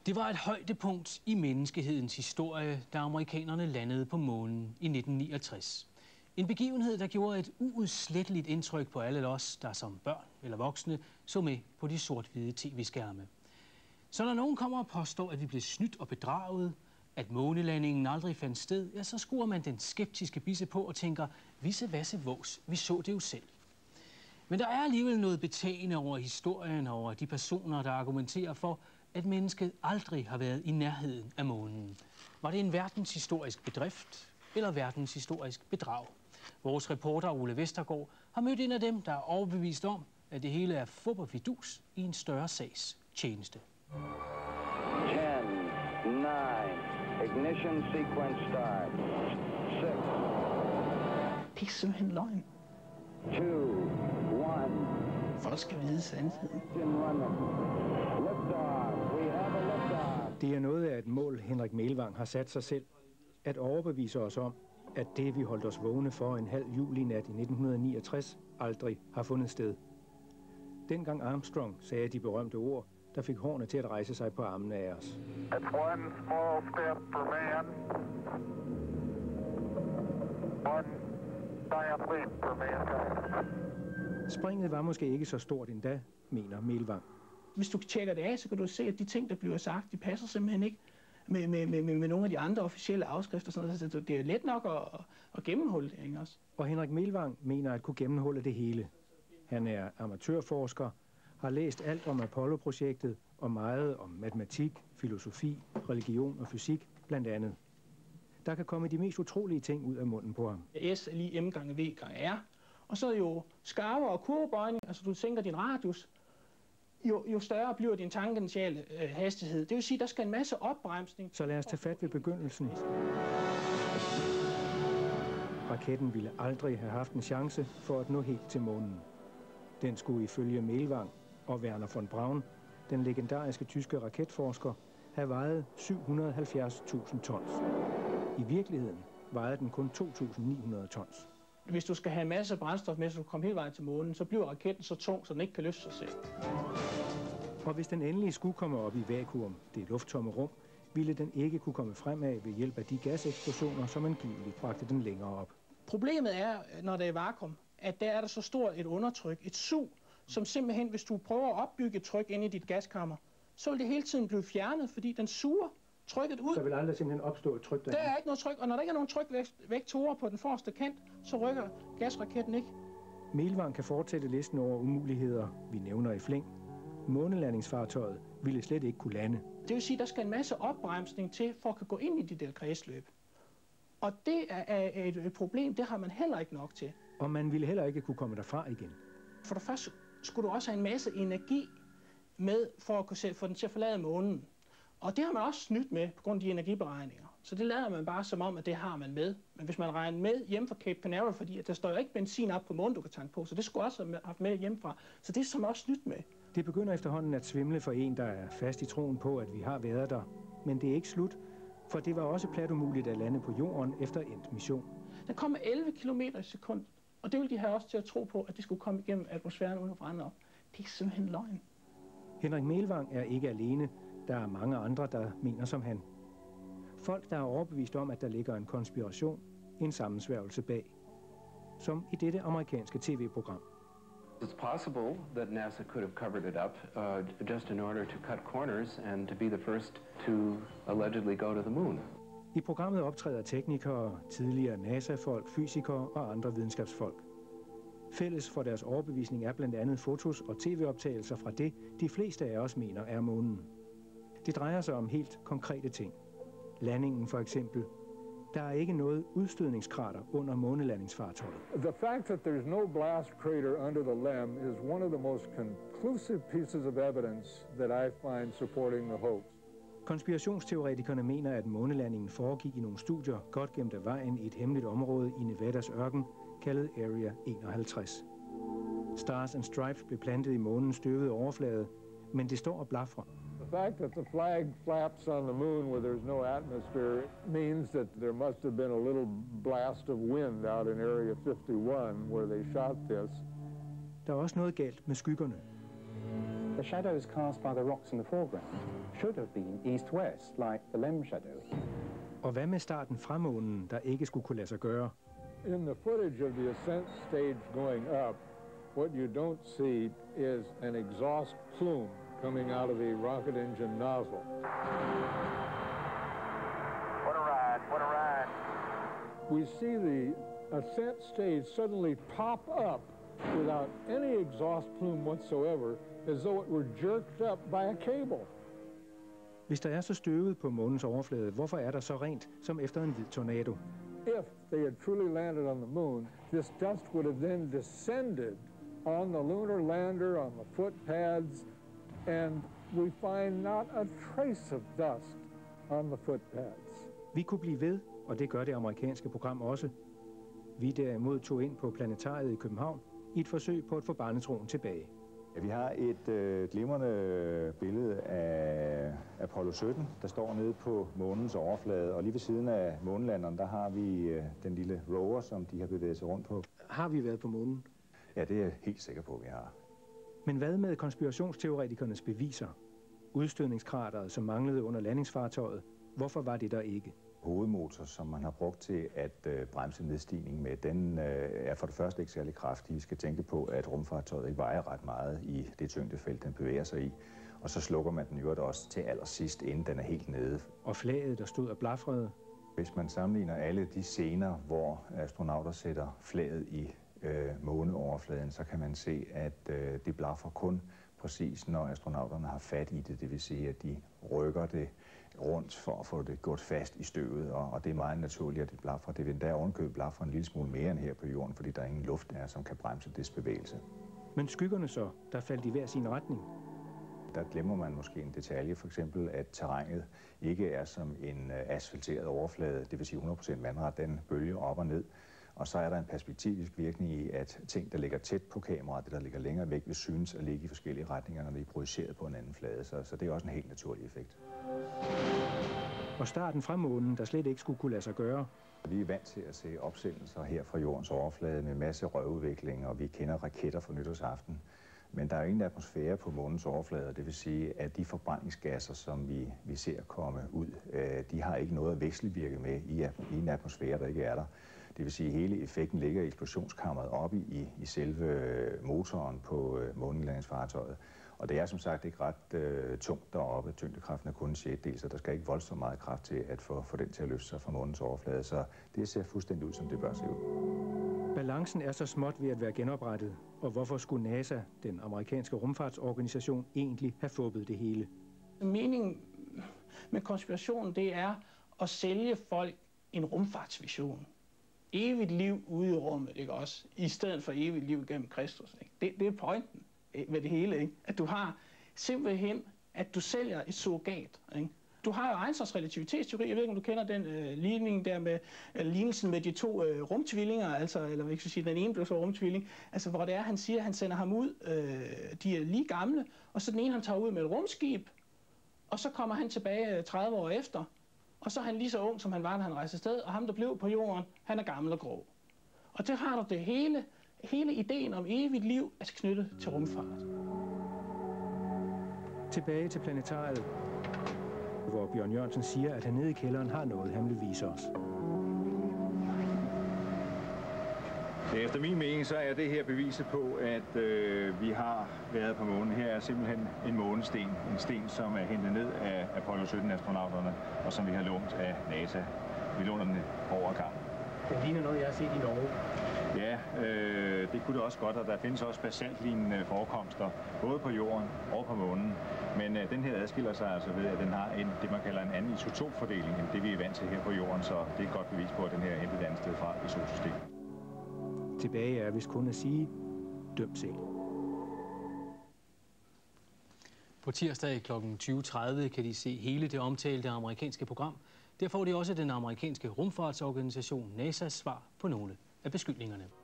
Det var et højdepunkt i menneskehedens historie, da amerikanerne landede på månen i 1969. En begivenhed, der gjorde et uudsletteligt indtryk på alle os, der som børn eller voksne så med på de sort-hvide tv-skærme. Så når nogen kommer og påstår, at vi blev snydt og bedraget, at månelandingen aldrig fandt sted, ja, så skruer man den skeptiske bisse på og tænker, visse vasse vås, vi så det jo selv. Men der er alligevel noget betagende over historien og over de personer, der argumenterer for, at mennesket aldrig har været i nærheden af månen. Var det en verdenshistorisk bedrift eller verdenshistorisk bedrag? Vores reporter Ole Vestergaard har mødt en af dem, der er overbevist om, at det hele er fup og fidus i en større sags tjeneste. 10, 9, ignition sequence start. 6. Det er simpelthen løgn. 2, 1. Folk skal vide sandheden. Det er noget af et mål, Henrik Melvang har sat sig selv. At overbevise os om, at det, vi holdt os vågne for en halv julinat i 1969, aldrig har fundet sted. Dengang Armstrong sagde de berømte ord, der fik hårene til at rejse sig på armene af os. It's one small step for man, one giant leap for mankind. Springet var måske ikke så stort endda, mener Melvang. Hvis du tjekker det af, så kan du se, at de ting, der bliver sagt, de passer simpelthen ikke med nogle af de andre officielle afskrifter. Sådan noget. Så det er let nok at gennemhulle det, ikke også? Og Henrik Melvang mener at kunne gennemhulle det hele. Han er amatørforsker, har læst alt om Apollo-projektet og meget om matematik, filosofi, religion og fysik blandt andet. Der kan komme de mest utrolige ting ud af munden på ham. S er lige M gange V gange R. Og så jo skarver og kurvebøjning, altså du sænker din radius, jo større bliver din tangentiale hastighed. Det vil sige, der skal en masse opbremsning. Så lad os tage fat ved begyndelsen. Raketten ville aldrig have haft en chance for at nå helt til månen. Den skulle ifølge Melvang og Wernher von Braun, den legendariske tyske raketforsker, have vejet 770.000 tons. I virkeligheden vejede den kun 2.900 tons. Hvis du skal have en masse brændstof med, så du kommer hele vejen til månen, så bliver raketten så tung, så den ikke kan løfte sig selv. Og hvis den endelig skulle komme op i vakuum, det lufttomme rum, ville den ikke kunne komme fremad ved hjælp af de gaseksplosioner, som angiveligt bragte den længere op. Problemet er, når det er vakuum, at der er der så stort et undertryk, et sug, som simpelthen, hvis du prøver at opbygge et tryk inde i dit gaskammer, så vil det hele tiden blive fjernet, fordi den suger trykket ud. Der vil aldrig simpelthen opstå et tryk der. Der er ikke noget tryk, og når der ikke er nogen trykvektorer på den forreste kant, så rykker gasraketten ikke. Melvang kan fortsætte listen over umuligheder, vi nævner i flæng. Månelandingsfartøjet ville slet ikke kunne lande. Det vil sige, at der skal en masse opbremsning til, for at kunne gå ind i de der kredsløb. Og det er et problem, det har man heller ikke nok til. Og man ville heller ikke kunne komme derfra igen. For det første skulle du også have en masse energi med, for at kunne få den til at forlade månen. Og det har man også snydt med på grund af de energiberegninger. Så det lader man bare som om, at det har man med. Men hvis man regner med hjemme fra Cape Canaveral, fordi at der står jo ikke benzin op på månen, du kan tanke på, så det skulle også have haft med hjemmefra. Så det er som også snydt med. Det begynder efterhånden at svimle for en, der er fast i troen på, at vi har været der. Men det er ikke slut, for det var også plat umuligt at lande på jorden efter endt mission. Den kom med 11 km i sekundet, og det ville de have også til at tro på, at det skulle komme igennem atmosfæren uden at brænde op. Det er simpelthen løgn. Henrik Melvang er ikke alene. Der er mange andre, der mener som han. Folk, der er overbevist om, at der ligger en konspiration, en sammensværgelse bag. Som i dette amerikanske tv-program. It's possible that NASA could have covered it up just in order to cut corners and to be the first to allegedly go to the moon. I programmet optræder teknikere, tidligere NASA-folk, fysikere og andre videnskabsfolk. Fælles for deres overbevisning er blandt andet fotos og tv-optagelser fra det, de fleste af os mener er månen. Det drejer sig om helt konkrete ting. Landingen for eksempel. Der er ikke noget udstødningskrater under månelandingsfartøjet. The fact that there's no blast crater under the LEM is one of the most conclusive pieces of evidence that I find supporting the hoax. Konspirationsteoretikerne mener, at månelandingen foregik i nogle studier godt gemt af vejen i et hemmeligt område i Nevadas ørken, kaldet Area 51. Stars and Stripes blev plantet i månens støvede overflade, men det står og blafrer. The fact that the flag flaps on the moon where there's no atmosphere means that there must have been a little blast of wind out in Area 51 where they shot this. Der er også noget galt med skyggerne. The shadows cast by the rocks in the foreground should have been east-west, like the LEM shadow. Og hvad med starten fra månen, der ikke skulle kunne lade sig gøre? In the footage of the ascent stage going up, what you don't see is an exhaust plume coming out of the rocket engine nozzle. What a ride, what a ride. We see the ascent stage suddenly pop up without any exhaust plume whatsoever, as though it were jerked up by a cable. Hvis der er så støvet på månens overflade, hvorfor er der så rent som efter en hvid tornado? If they had truly landed on the moon, this dust would have then descended on the lunar lander, on the footpads, and we find not a trace of dust on the footpads. Vi kunne blive ved, og det gør det amerikanske program også. Vi derimod tog ind på planetariet i København i et forsøg på at få barnetroen tilbage. Vi har et glimrende billede af Apollo 17, der står nede på månens overflade, og lige ved siden af månelanderen, der har vi den lille rover, som de har bevæget sig rundt på. Har vi været på månen? Ja, det er jeg helt sikker på, vi har. Men hvad med konspirationsteoretikernes beviser? Udstødningskrateret, som manglede under landingsfartøjet, hvorfor var det der ikke? Hovedmotor, som man har brugt til at bremse nedstigningen med, den er for det første ikke særlig kraftig. Vi skal tænke på, at rumfartøjet ikke vejer ret meget i det tyngdefelt, den bevæger sig i. Og så slukker man den jo også til allersidst, inden den er helt nede. Og flaget, der stod og blafrede? Hvis man sammenligner alle de scener, hvor astronauter sætter flaget i måneoverfladen, så kan man se, at det blafrer kun præcis, når astronauterne har fat i det. Det vil sige, at de rykker det rundt for at få det gjort fast i støvet, og det er meget naturligt, at det blafrer. Det vil endda ovenkøbet blafre en lille smule mere end her på jorden, fordi der er ingen luft der, som kan bremse dets bevægelse. Men skyggerne så, der faldt i hver sin retning? Der glemmer man måske en detalje, for eksempel at terrænet ikke er som en asfalteret overflade, det vil sige 100% vandret, den bølger op og ned. Og så er der en perspektivisk virkning i, at ting, der ligger tæt på kameraet, det der ligger længere væk, vil synes at ligge i forskellige retninger, når de er projiceret på en anden flade. Så det er også en helt naturlig effekt. Og starten fra månen, der slet ikke skulle kunne lade sig gøre. Vi er vant til at se opsendelser her fra jordens overflade med masse røgudvikling, og vi kender raketter fra nytårsaften. Men der er jo ingen atmosfære på månens overflade, og det vil sige, at de forbrændingsgasser, som vi ser komme ud, de har ikke noget at vekselvirke med i en atmosfære, der ikke er der. Det vil sige, at hele effekten ligger i eksplosionskammeret oppe i selve motoren på månelandingsfartøjet. Og det er som sagt ikke ret tungt deroppe. Tyngdekraften er kun en sjettedel, så der skal ikke voldsomt meget kraft til at få den til at løfte sig fra månens overflade. Så det ser fuldstændig ud, som det bør se ud. Balancen er så småt ved at være genoprettet. Og hvorfor skulle NASA, den amerikanske rumfartsorganisation, egentlig have fubbet det hele? Meningen med konspirationen, det er at sælge folk en rumfartsvision. Evigt liv ude i rummet, ikke også? I stedet for evigt liv gennem Kristus. Ikke? Det er pointen ved det hele, ikke? At du har simpelthen, at du sælger et surrogat, ikke? Du har jo Einsteins relativitetsteori. Jeg ved ikke, om du kender den ligning der med lignelsen med de to rumtvillinger, altså, eller hvad skal sige, den ene blev så rumtvilling, altså hvor det er, han siger, at han sender ham ud, de er lige gamle, og så den ene, han tager ud med et rumskib, og så kommer han tilbage 30 år efter, og så er han lige så ung, som han var, da han rejste afsted, og ham, der blev på jorden, han er gammel og grå. Og det har du det hele ideen om evigt liv er knyttet til rumfart. Tilbage til planetariet, hvor Bjørn Jørgensen siger, at han nede i kælderen har noget, han vil vise os. Efter min mening, så er det her beviset på, at vi har været på månen. Her er simpelthen en månesten. En sten, som er hentet ned af Apollo 17-astronauterne, og som vi har lånt af NASA. Vi låner den over gang. Det ligner noget, jeg har set i Norge. Ja, det kunne det også godt, og der findes også basaltlignende forekomster, både på jorden og på månen. Men den her adskiller sig altså ved, at den har det, man kalder en anden isotopfordeling, end det vi er vant til her på jorden, så det er et godt bevis på, at den her er hentet et andet sted fra i solsystemet. Tilbage er vist kun at sige, døm selv. På tirsdag kl. 20.30 kan de se hele det omtalte amerikanske program. Der får de også den amerikanske rumfartsorganisation NASA's svar på nogle af beskyldningerne.